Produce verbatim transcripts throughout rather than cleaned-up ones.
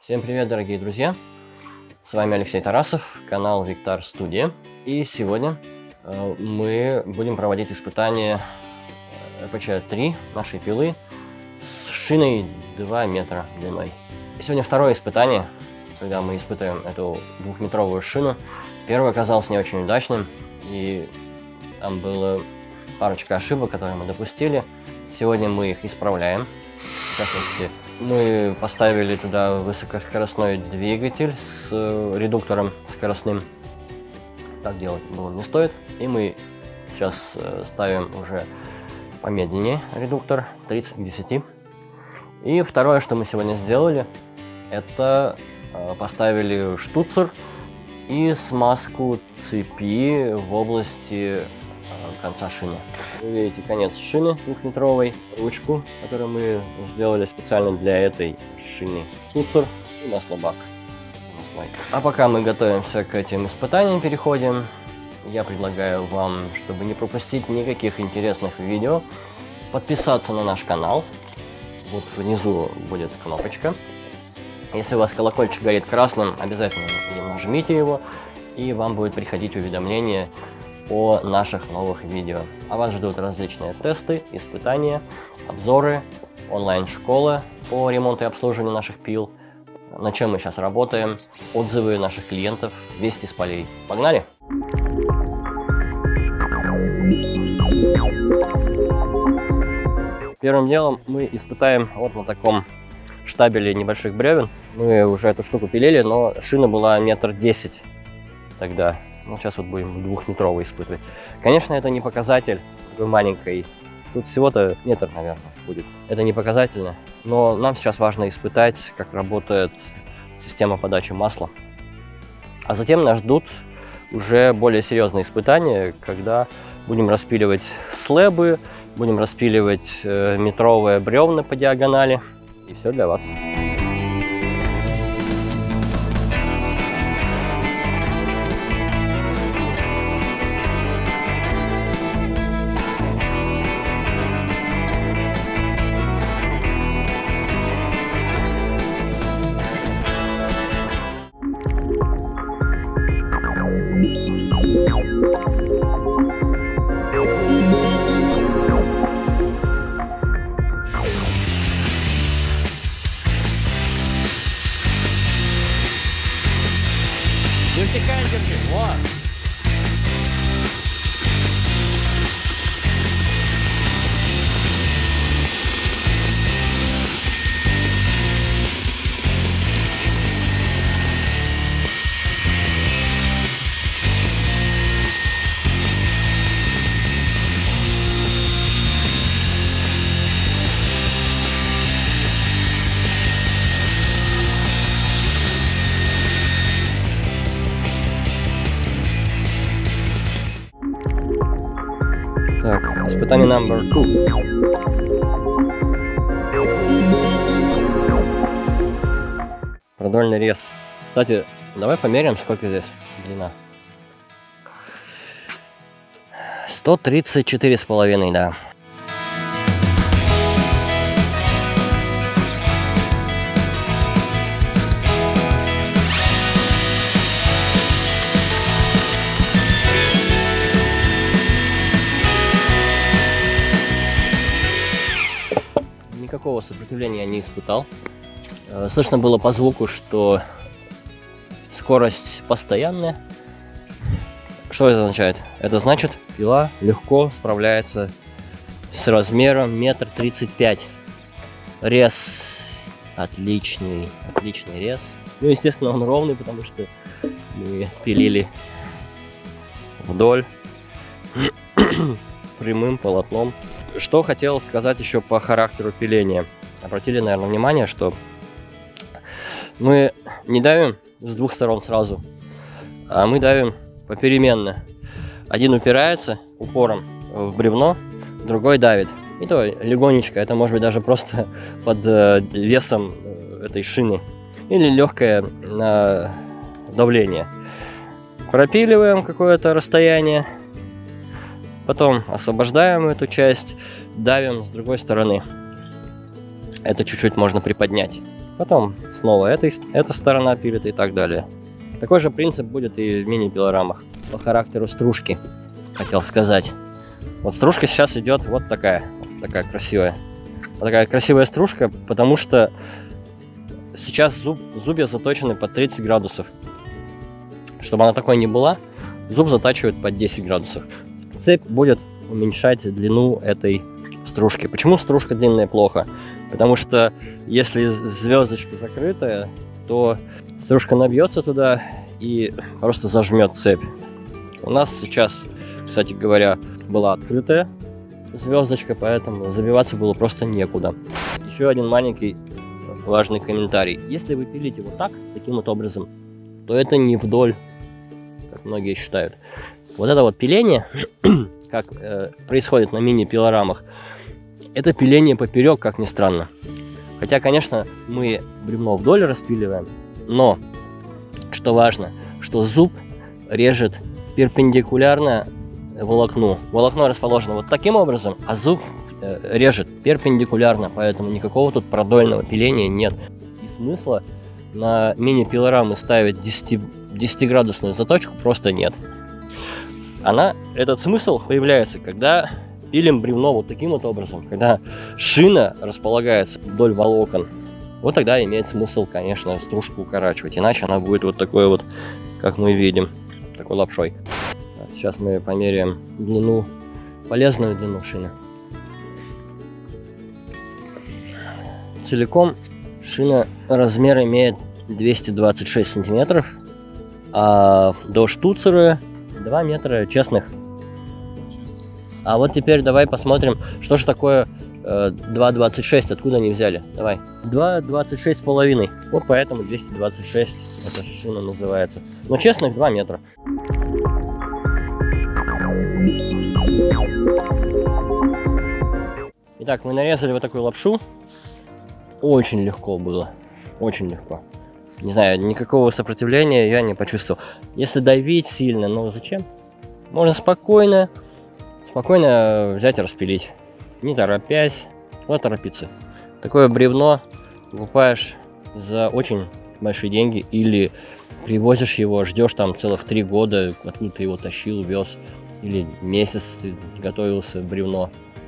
Всем привет, дорогие друзья! С вами Алексей Тарасов, канал Victar Studio. И сегодня э, мы будем проводить испытание эр пэ че три нашей пилы с шиной два метра длиной. И сегодня второе испытание, когда мы испытываем эту двухметровую шину. Первое оказалось не очень удачным, и там было парочка ошибок, которые мы допустили. Сегодня мы их исправляем. В частности, мы поставили туда высокоскоростной двигатель с редуктором скоростным. Так делать было не стоит. И мы сейчас ставим уже помедленнее редуктор тридцать к десяти. И второе, что мы сегодня сделали, это поставили штуцер и смазку цепи в области конца шины. Вы видите конец шины двухметровой, ручку, которую мы сделали специально для этой шины, штуцер и маслобак. А пока мы готовимся к этим испытаниям, переходим, я предлагаю вам, чтобы не пропустить никаких интересных видео, подписаться на наш канал. Вот внизу будет кнопочка. Если у вас колокольчик горит красным, обязательно нажмите его, и вам будет приходить уведомление о наших новых видео. А вас ждут различные тесты, испытания, обзоры, онлайн-школа по ремонту и обслуживанию наших пил, на чем мы сейчас работаем, отзывы наших клиентов, вести с полей. Погнали! Первым делом мы испытаем вот на таком штабеле небольших бревен. Мы уже эту штуку пилили, но шина была метр десять тогда. Ну, сейчас вот будем двухметровый испытывать. Конечно, это не показатель такой маленькой. Тут всего-то метр, наверное, будет. Это не показательно. Но нам сейчас важно испытать, как работает система подачи масла. А затем нас ждут уже более серьезные испытания, когда будем распиливать слэбы, будем распиливать э, метровые бревна по диагонали. И все для вас. Вертикально держи, вот. Так, испытание номер два. Продольный рез. Кстати, давай померяем, сколько здесь длина. сто тридцать четыре с половиной, да. Никакого сопротивления я не испытал. Слышно было по звуку, что скорость постоянная. Что это означает? Это значит, пила легко справляется с размером метр тридцать пять. Рез отличный, отличный рез. Ну, естественно, он ровный, потому что мы пилили вдоль прямым полотном. Что хотел сказать еще по характеру пиления. Обратили, наверное, внимание, что мы не давим с двух сторон сразу, а мы давим попеременно. Один упирается упором в бревно, другой давит. И то легонечко, это может быть даже просто под весом этой шины. Или легкое давление. Пропиливаем какое-то расстояние. Потом освобождаем эту часть, давим с другой стороны. Это чуть-чуть можно приподнять. Потом снова эта, эта сторона пилит и так далее. Такой же принцип будет и в мини-пилорамах. По характеру стружки, хотел сказать. Вот стружка сейчас идет вот такая, вот такая красивая. Вот такая красивая стружка, потому что сейчас зуб, зубья заточены под тридцать градусов. Чтобы она такой не была, зуб затачивают под десять градусов. Цепь будет уменьшать длину этой стружки. Почему стружка длинная плохо? Потому что если звездочка закрытая, то стружка набьется туда и просто зажмет цепь. У нас сейчас, кстати говоря, была открытая звездочка, поэтому забиваться было просто некуда. Еще один маленький важный комментарий. Если вы пилите вот так, таким вот образом, то это не вдоль, как многие считают. Вот это вот пиление, как э, происходит на мини-пилорамах, это пиление поперек, как ни странно. Хотя, конечно, мы бревно вдоль распиливаем, но, что важно, что зуб режет перпендикулярно волокну. Волокно расположено вот таким образом, а зуб э, режет перпендикулярно, поэтому никакого тут продольного пиления нет. И смысла на мини-пилорамы ставить десятиградусную заточку просто нет. Она, этот смысл появляется, когда пилим бревно вот таким вот образом, когда шина располагается вдоль волокон. Вот тогда имеет смысл, конечно, стружку укорачивать, иначе она будет вот такой вот, как мы видим, такой лапшой. Сейчас мы померяем длину, полезную длину шины. Целиком шина размер имеет двести двадцать шесть сантиметров, а до штуцера два метра честных. А вот теперь давай посмотрим, что же такое э, два двадцать шесть, откуда они взяли. Давай. два двадцать шесть с половиной. Вот поэтому двести двадцать шесть эта шина называется. Но честных два метра. Итак, мы нарезали вот такую лапшу. Очень легко было. Очень легко. Не знаю, никакого сопротивления я не почувствовал. Если давить сильно, ну зачем? Можно спокойно, спокойно взять и распилить. Не торопясь. Куда торопиться? Такое бревно покупаешь за очень большие деньги или привозишь его, ждешь там целых три года, откуда ты его тащил, вез, или месяц ты готовился бревно,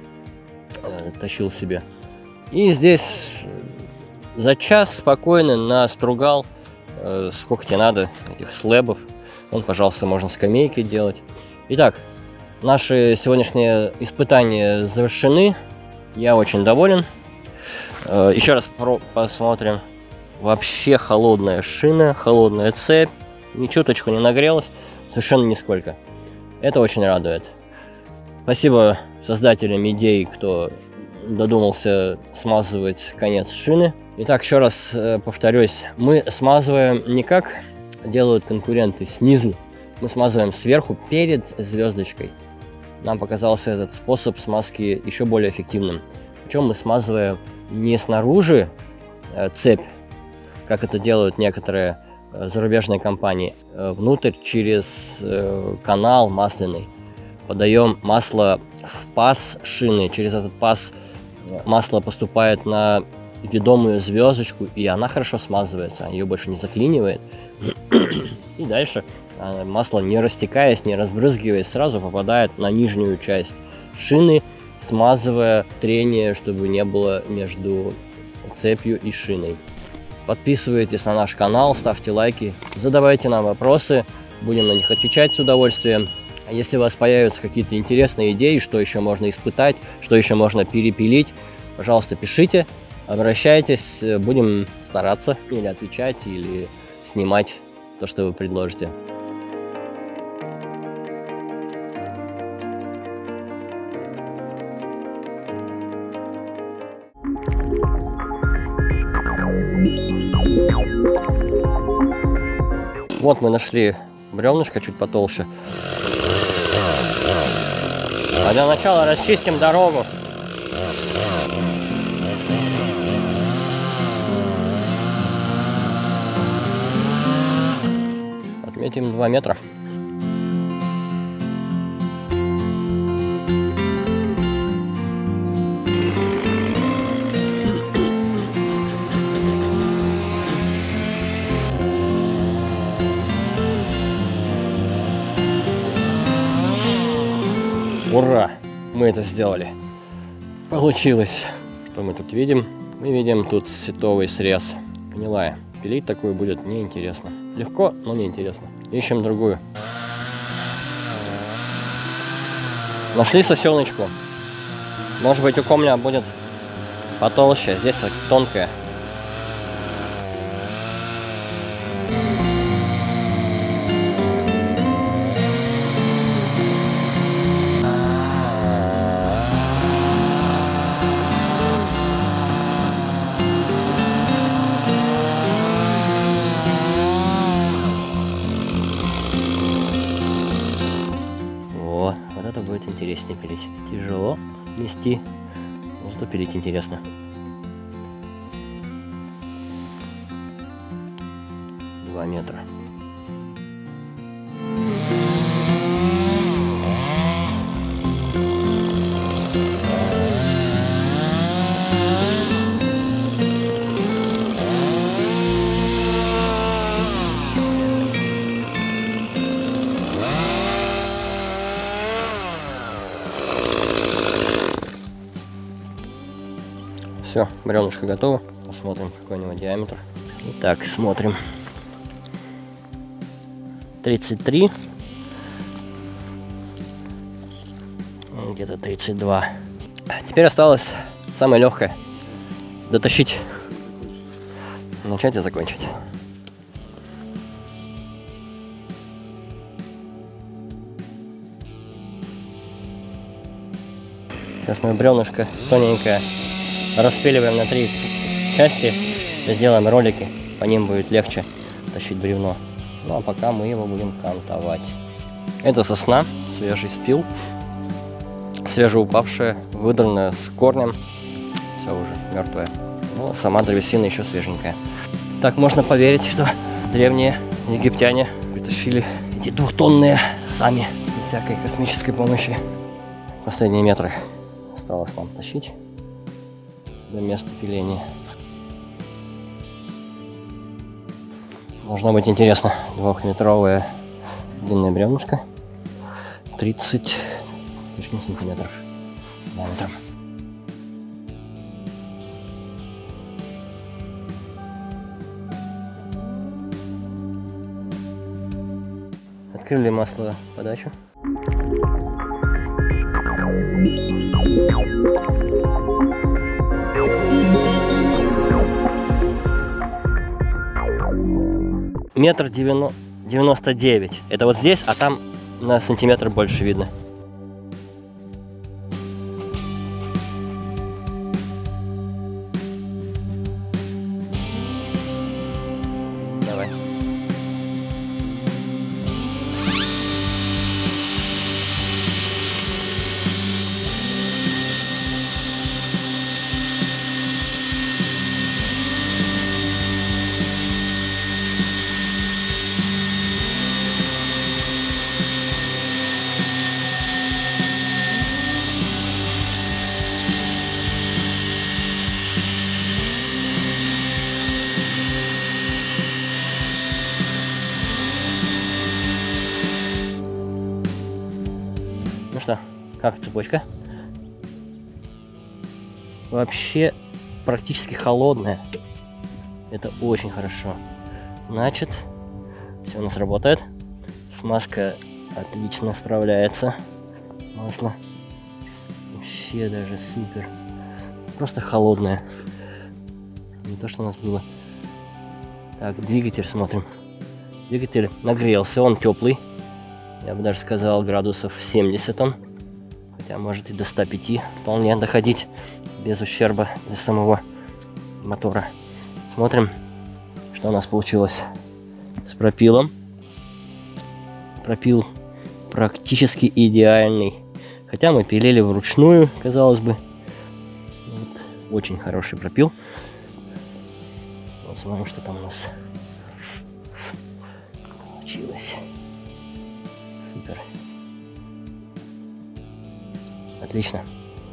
э, тащил себе. И здесь за час спокойно настругал, э, сколько тебе надо этих слэбов. Вон, пожалуйста, можно скамейки делать. Итак, наши сегодняшние испытания завершены. Я очень доволен. Э, еще раз посмотрим. Вообще холодная шина, холодная цепь. Ни чуточку не нагрелась. Совершенно нисколько. Это очень радует. Спасибо создателям идей, кто додумался смазывать конец шины. Итак, еще раз э, повторюсь. Мы смазываем не как делают конкуренты снизу. Мы смазываем сверху перед звездочкой. Нам показался этот способ смазки еще более эффективным. Причем мы смазываем не снаружи э, цепь, как это делают некоторые э, зарубежные компании, э, внутрь через э, канал масляный. Подаем масло в паз шины. Через этот паз масло поступает на ведомую звездочку, и она хорошо смазывается, ее больше не заклинивает. И дальше масло, не растекаясь, не разбрызгиваясь, сразу попадает на нижнюю часть шины, смазывая трение, чтобы не было между цепью и шиной. Подписывайтесь на наш канал, ставьте лайки, задавайте нам вопросы, будем на них отвечать с удовольствием. Если у вас появятся какие-то интересные идеи, что еще можно испытать, что еще можно перепилить, пожалуйста, пишите, обращайтесь, будем стараться или отвечать, или снимать то, что вы предложите. Вот мы нашли бревнышко чуть потолще. А для начала расчистим дорогу. Отметим два метра. Ура! Мы это сделали. Получилось. Что мы тут видим? Мы видим тут сетовый срез. Гнилая. Пилить такую будет неинтересно. Легко, но неинтересно. Ищем другую. Нашли сосеночку. Может быть, у комля будет потолще. Здесь так тонкая. Вот это будет интереснее пилить. Тяжело нести, но зато пилить интересно. Два метра. Все, бревнышко готово. Посмотрим, какой у него диаметр. Итак, смотрим. тридцать три. Где-то тридцать два. Теперь осталось самое легкое. Дотащить. Начать и закончить. Сейчас мое бревнышко тоненькое распиливаем на три части, сделаем ролики, по ним будет легче тащить бревно. Ну а пока мы его будем кантовать. Это сосна, свежий спил, свежеупавшая, выдранная с корнем, все уже мертвая. Но сама древесина еще свеженькая. Так можно поверить, что древние египтяне притащили эти двухтонные сами, без всякой космической помощи. Последние метры осталось нам тащить до места пиления. Должно быть интересно. Двухметровое длинное бревнышко. тридцать лишних сантиметров диаметром. Открыли маслоподачу. Метр девяносто девять. Это вот здесь, а там на сантиметр больше видно. Давай. Ну что, как цепочка? Вообще практически холодная. Это очень хорошо. Значит, все у нас работает. Смазка отлично справляется. Масло вообще даже супер. Просто холодное. Не то, что у нас было. Так, двигатель смотрим. Двигатель нагрелся, он теплый. Я бы даже сказал, градусов семьдесят он. Хотя может и до ста пяти вполне доходить без ущерба для самого мотора. Смотрим, что у нас получилось с пропилом. Пропил практически идеальный. Хотя мы пилили вручную, казалось бы. Вот, очень хороший пропил. Вот смотрим, что там у нас получилось. Супер. Отлично.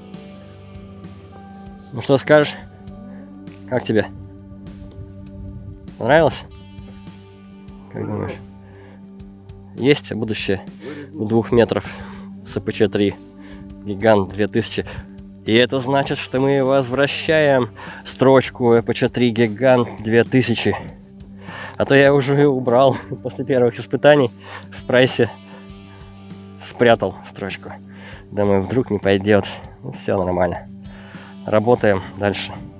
Ну что скажешь? Как тебе? Понравилось? Как думаешь? Есть будущее у двух метров с эй пэ че три Гигант две тысячи. И это значит, что мы возвращаем строчку эпэ че три Гигант две тысячи. А то я уже убрал после первых испытаний в прайсе. Спрятал строчку. Думаю, вдруг не пойдет. Ну, все нормально. Работаем дальше.